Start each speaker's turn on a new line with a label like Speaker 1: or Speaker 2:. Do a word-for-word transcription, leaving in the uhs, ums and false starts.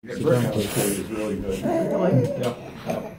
Speaker 1: Brick house food is really good.
Speaker 2: Really?
Speaker 1: Yep. Yep.